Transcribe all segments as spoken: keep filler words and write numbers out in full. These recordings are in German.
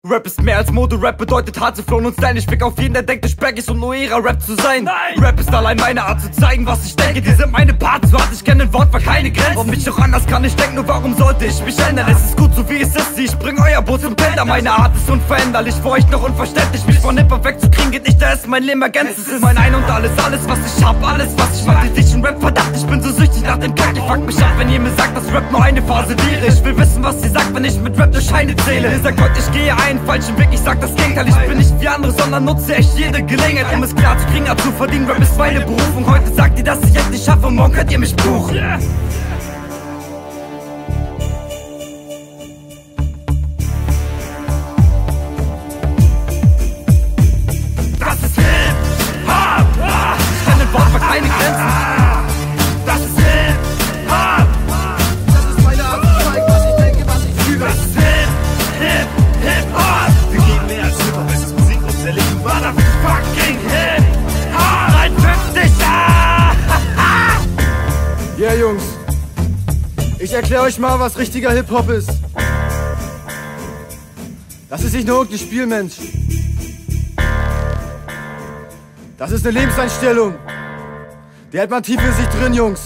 Rap ist mehr als Mode, Rap bedeutet harte Flown und Style. Ich fick auf jeden, der denkt, ich Berg ist, um nur ihrer Rap zu sein. Nein. Rap ist allein meine Art zu zeigen, was ich denke. Die sind meine Parts, so hart ich kenne, ein Wort war keine Grenzen. Und mich doch anders kann ich denken, nur warum sollte ich mich ändern? Es ist gut, so wie es ist, ich bring euer Boot zum Tender. Meine Art ist unveränderlich, für euch noch unverständlich. Mich von Hip-Hop wegzukriegen geht nicht, da ist mein Leben ergänzt. Es ist mein Ein und Alles, alles was ich hab, alles was ich mach. Dich in Rap, verdammt, ich bin so süchtig nach dem Kack. Ich fuck mich ab, wenn ihr mir sagt, dass Rap nur eine Phase wäre. Ich will wissen, was sie sagt, wenn ich mit Rap nur Scheine zähle. Ihr sagt heute, ich gehe einen falschen Weg, ich sag das Gegenteil. Ich bin nicht wie andere, sondern nutze echt jede Gelegenheit, um es klar zu kriegen, ab zu verdienen. Rap ist meine Berufung. Heute sagt ihr, dass ich es nicht schaffe, morgen könnt ihr mich buchen. Yeah. Das ist Hip-Hop. Ich kenne den Wort, aber keine Grenzen. Das ist Hip-Hop. Das ist meine Art zu zeigen, was ich denke, was ich fühle. Das ist Hip, Hip, Hip-Hop. Wir geben mehr als Hip-Hop, es ist Musik und Erleben. Motherfucking Hip-Hop. dreiundfünfzig, ah. Yeah, Jungs, ich erkläre euch mal, was richtiger Hip-Hop ist. Das ist nicht nur irgendein Spiel, Mensch. Das ist eine Lebenseinstellung. Die hält man tief in sich drin, Jungs.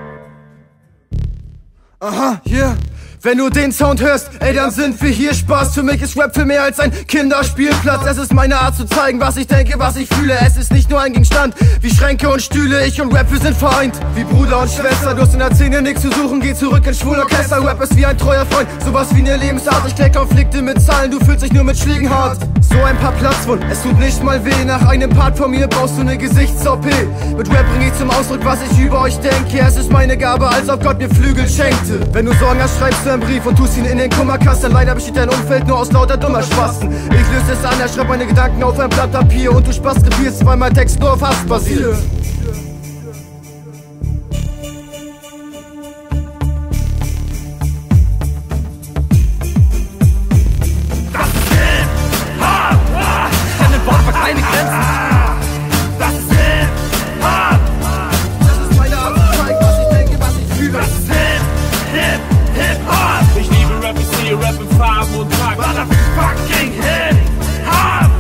Aha, hier. Yeah. Wenn du den Sound hörst, ey, dann sind wir hier. Spaß, für mich ist Rap viel mehr als ein Kinderspielplatz. Es ist meine Art zu zeigen, was ich denke, was ich fühle. Es ist nicht nur ein Gegenstand, wie Schränke und Stühle. Ich und Rap, wir sind vereint, wie Bruder und Schwester. Du hast in der Szene nichts zu suchen, geh zurück ins Schwulerkessel. Rap ist wie ein treuer Freund, sowas wie eine Lebensart. Ich klär Konflikte mit Zahlen, du fühlst dich nur mit Schlägen hart. So ein paar Platzwunden, es tut nicht mal weh. Nach einem Part von mir brauchst du eine Gesichts-O P. Mit Rap bring ich zum Ausdruck, was ich über euch denke. Es ist meine Gabe, als ob Gott mir Flügel schenkte. Wenn du Sorgen hast, schreibst du einen Brief und tust ihn in den Kummerkasten. Leider besteht dein Umfeld nur aus lauter dummer Spasten. Ich löse es an, er schreibt meine Gedanken auf ein Blatt Papier. Und du spaßkrepierst, weil mein Text nur auf Hass basiert. Das ist Hip-Hop. Ich kenne den Wort, aber keine Grenzen. Das ist Hip-Hop. Das ist meine Art zu zeigen, was ich denke, was ich fühle. Das ist Hip, Hip, Hip-Hop. Ich liebe Rap, ich sehe Rap in Farben und Tag. Motherfucking Hip-Hop.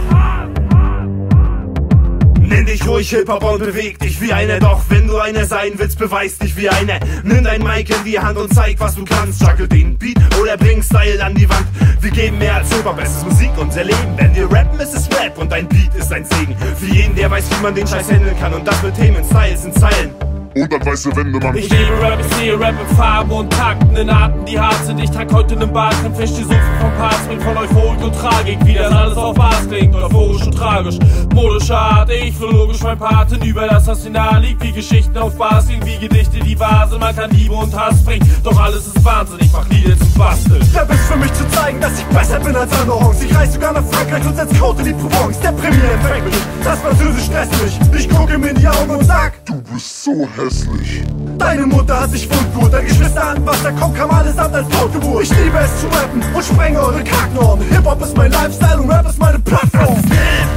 Nenn dich ruhig Hip-Hop und beweg dich wie einer. Doch wenn du einer sein willst, beweis dich wie einer. Nimm dein Mic in die Hand und zeig, was du kannst. Juggle den Beat oder bring Style an die Wand. Wir geben mehr als Hip-Hop, es ist Musik und Erleben. Wenn wir rappen, ist es Rap und dein Beat ist ein Segen. Für jeden, der weiß, wie man den Scheiß handeln kann. Und das mit Themen, Styles in Zeilen. Und dann weiße Wände, Mann. Ich liebe Rap, ich sehe Rap in Farben und Takten, in Arten, die hart sind. Ich trag heute nen Bart, kämpf fest die Suppe vom Parts, bringt von Euphorik und Tragik, wie das alles auf Bass klingt, euphorisch und tragisch. Modische Art, ich philologisch mein Part hinüber das, was final liegt, wie Geschichten auf Bass liegen, wie Gedichte, die Vase, man kann Liebe und Hass bringen, doch alles ist Wahnsinn, ich mach Lieder zum Basteln. Rap ist für mich zu zeigen, dass ich besser bin als andere Honks. Ich reise sogar nach Frankreich und setz Code in die Provence. Der Premier empfängt mich, das Französisch stresst mich. Ich guck ihm in die Augen und sag: Du bist so hässlich. Deine Mutter hat sich wundgut, deine Geschwister an Wasser kommt, kam allesamt als Totgeburt. Ich liebe es zu rappen und sprenge eure Kacknormen. Hip-Hop ist mein Lifestyle und Rap ist meine Plattform.